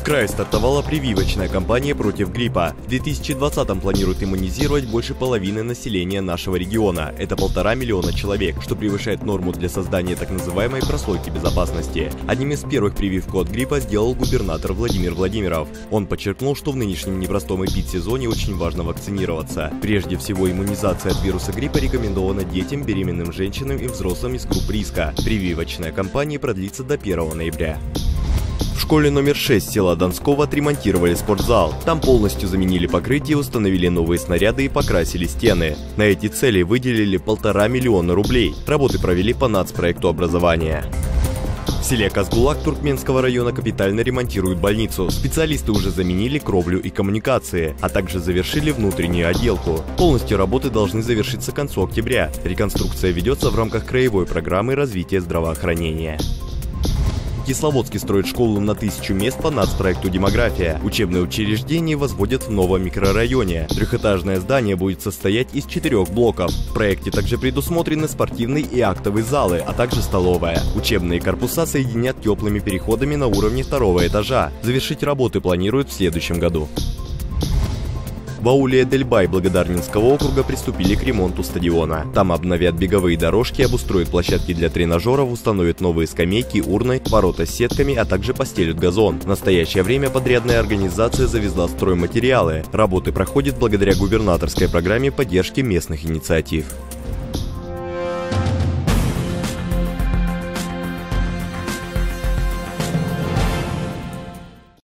крае стартовала прививочная кампания против гриппа. В 2020-м планируют иммунизировать больше половины населения нашего региона. Это 1,5 миллиона человек, что превышает норму для создания так называемой прослойки безопасности. Одним из первых прививку от гриппа сделал губернатор Владимир Владимиров. Он подчеркнул, что в нынешнем непростом эпидсезоне очень важно вакцинироваться. Прежде всего, иммунизация от вируса гриппа рекомендована детям, беременным женщинам и взрослым из групп риска. Прививочная кампания продлится до 1 ноября. В школе номер 6 села Донского отремонтировали спортзал. Там полностью заменили покрытие, установили новые снаряды и покрасили стены. На эти цели выделили 1,5 миллиона рублей. Работы провели по нацпроекту образования. В селе Казбулак Туркменского района капитально ремонтируют больницу. Специалисты уже заменили кровлю и коммуникации, а также завершили внутреннюю отделку. Полностью работы должны завершиться к концу октября. Реконструкция ведется в рамках краевой программы развития здравоохранения. Кисловодске строят школу на 1000 мест по нацпроекту «Демография». Учебное учреждение возводят в новом микрорайоне. Трехэтажное здание будет состоять из 4 блоков. В проекте также предусмотрены спортивный и актовый залы, а также столовая. Учебные корпуса соединят теплыми переходами на уровне 2-го этажа. Завершить работы планируют в следующем году. В ауле Эдельбай Благодарнинского округа приступили к ремонту стадиона. Там обновят беговые дорожки, обустроят площадки для тренажеров, установят новые скамейки, урны, ворота с сетками, а также постелят газон. В настоящее время подрядная организация завезла стройматериалы. Работы проходят благодаря губернаторской программе поддержки местных инициатив.